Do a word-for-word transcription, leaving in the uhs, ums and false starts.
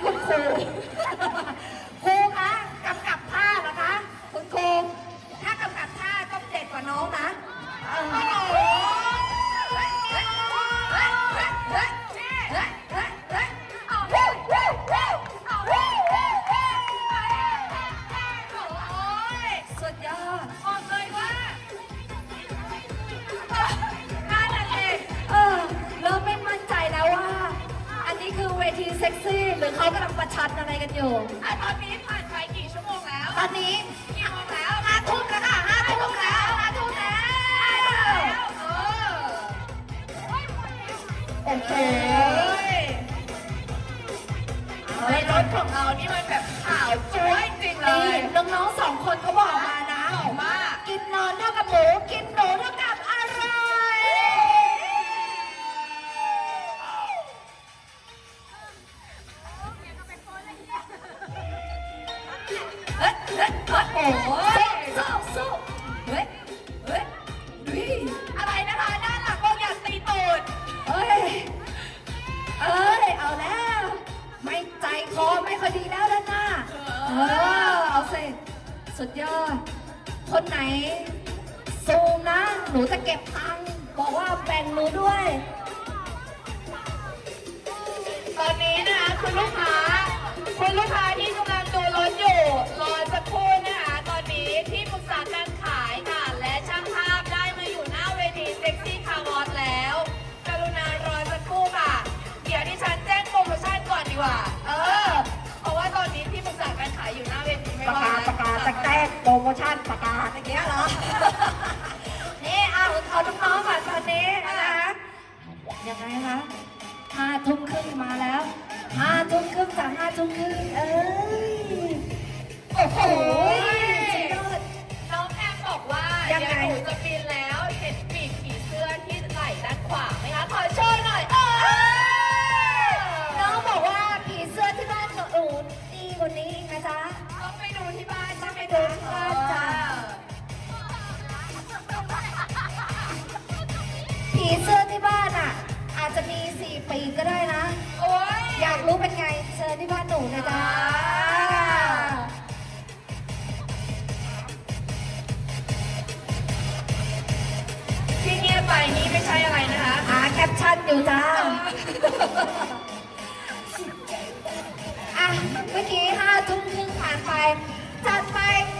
คุณครูครูคะกำกับท่านะคะคุณครูถ้ากำกับท่าต้องเด็ดกว่าน้องนะโอ้โหสุดยอดบอกเลยว่าน่ารักเองเออเริ่มไม่มั่นใจแล้วว่าอันนี้คือเวทีเซ็กซี่หรือเขากำลังประชันอะไรกันอยู่ตอนนี้ผ่านไปกี่ชั่วโมงแล้วตอนนี้กี่โมงแล้วห้าทุ่มแล้วค่ะห้าทุ่มแล้วห้าทุ่มแล้วเออโอเคในรถของเรานี่มันแบบขาวจ้วยจริงเลยน้องๆสองคนเขาบอกมานะบอกว่ากินนอนเท่ากับหมูกินหนูเท่ากับอร่อยเฮ้ยเฮ้ยโอ้โหสู้สู้เฮ้ยเฮ้ยดุยอะไรนะคะด้านหลังบอกอยากตีตูดเฮ้ยเอ้ยเอาแล้วไม่ใจคอไม่ค่อยดีแล้วด้านหน้าเออเอาสิสุดยอดคนไหนซูมนะหนูจะเก็บตังค์บอกว่าแบ่งหนูด้วยตอนนี้นะคะคุณลูกค้าคุณลูกค้าที่กำลังดูรถอยู่รอสักครู่นะคะตอนนี้ที่ปรึกษาการขายค่ะและช่างภาพได้มาอยู่หน้าเวทีเซ็กซี่คาร์วอสแล้วกรุณารอสักครู่ค่ะเดี๋ยวที่ฉันแจ้งโปรโมชั่นก่อนดีกว่าเออเพราะว่าตอนนี้ที่ปรึกษาการขายอยู่หน้าเวทีไม่ว่าประกาศประกาศแจ้งโปรโมชั่นประกาศอย่างเงี้ยเหรอนี่เอาเอาน้องๆก่อนตอนนี้นะคะยังไงคะห้าทุ่มครึ่งมาแล้วห้าทุ่มครึ่งจากห้าทุ่มครึ่งเอ้ยโอ้โหน้องแอมบอกว่าเดี๋ยวหนูจะบินแล้วเห็นปีกผีเสื้อที่ไหล่ด้านขวาไหมคะขอโชว์หน่อยเออน้องบอกว่าผีเสื้อที่บ้านหนูดีกว่านี้นะจ๊ะต้องไปดูที่บ้านต้องไปดูที่บ้านจ้ะผีเสื้อที่บ้านอ่ะอาจจะมีสี่ปีก็ได้นะโอ้ยอยากรู้เป็นไงเชิญที่บ้านหนูนะจ๊ะที่เงียบไปนี้ไม่ใช่อะไรนะคะหาแคปชั่นอยู่จ้าอ่ะเมื่อกี้ห้าทุ่มครึ่งผ่านไปจัดไป